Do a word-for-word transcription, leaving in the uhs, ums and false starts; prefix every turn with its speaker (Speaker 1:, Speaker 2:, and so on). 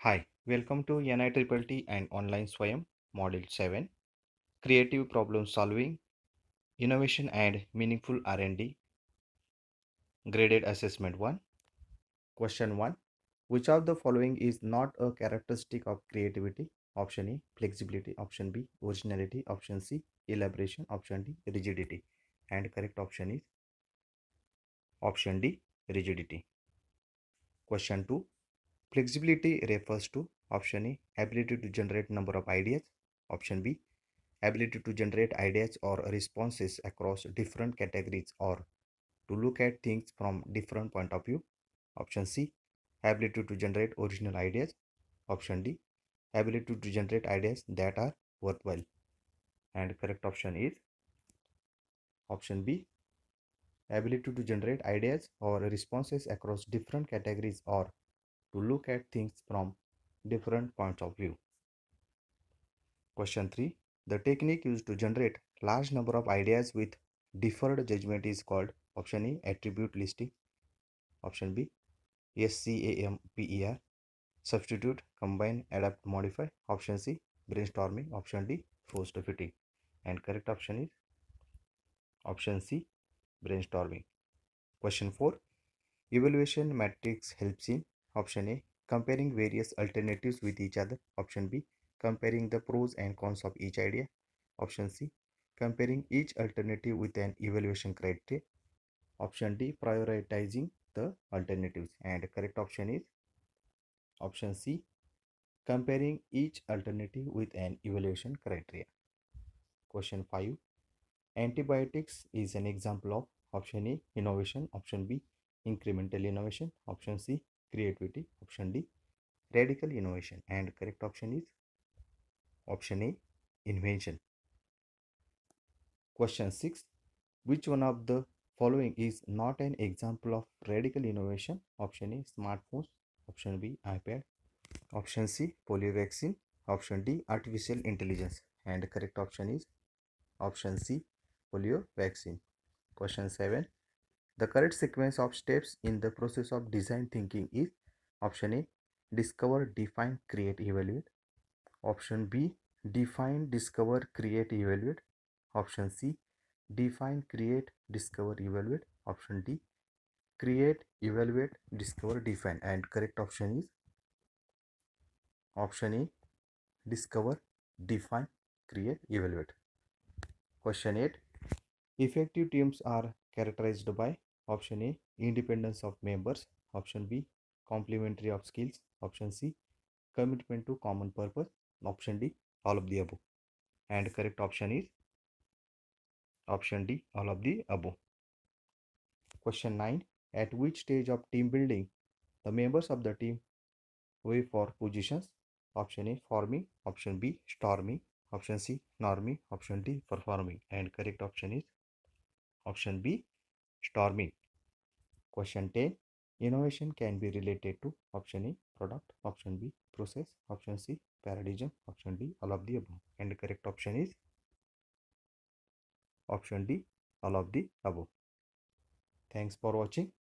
Speaker 1: Hi, welcome to N I T T T and Online SWAYAM Module seven, Creative Problem Solving, Innovation and Meaningful R and D, Graded Assessment one. Question one. Which of the following is not a characteristic of creativity? Option A, flexibility. Option B, originality. Option C, elaboration. Option D, rigidity. And correct option is option D, rigidity. Question two. Flexibility refers to option A, ability to generate number of ideas. Option B, ability to generate ideas or responses across different categories or to look at things from different point of view. Option C, ability to generate original ideas. Option D, ability to generate ideas that are worthwhile. And correct option is option B, ability to generate ideas or responses across different categories or to look at things from different points of view. Question three. The technique used to generate large number of ideas with deferred judgment is called option A, attribute listing. Option B, SCAMPER, substitute, combine, adapt, modify. Option C, brainstorming. Option D, forced fitting. And correct option is option C, brainstorming. Question four. Evaluation matrix helps in option A, comparing various alternatives with each other. Option B, comparing the pros and cons of each idea. Option C, comparing each alternative with an evaluation criteria. Option D, prioritizing the alternatives. And correct option is option C, comparing each alternative with an evaluation criteria. Question five. Antibiotics is an example of option A, innovation. Option B, incremental innovation. Option C, creativity. Option D, radical innovation. And correct option is option A, invention. Question six. Which one of the following is not an example of radical innovation? Option A, smartphones. Option B, iPad. Option C, polio vaccine. Option D, artificial intelligence. And correct option is option C, polio vaccine. Question seven. The correct sequence of steps in the process of design thinking is option A, discover, define, create, evaluate. Option B, define, discover, create, evaluate. Option C, define, create, discover, evaluate. Option D, create, evaluate, discover, define. And correct option is option A, discover, define, create, evaluate. Question eight. Effective teams are characterized by option A, independence of members. Option B, complementary of skills. Option C, commitment to common purpose. Option D, all of the above. And correct option is option D, all of the above. Question nine. At which stage of team building the members of the team vie for positions? Option A, forming. Option B, storming. Option C, norming. Option D, performing. And correct option is option B, storming. Question ten. Innovation can be related to option A, product. Option B, process. Option C, paradigm. Option D, all of the above. And correct option is option D, all of the above. Thanks for watching.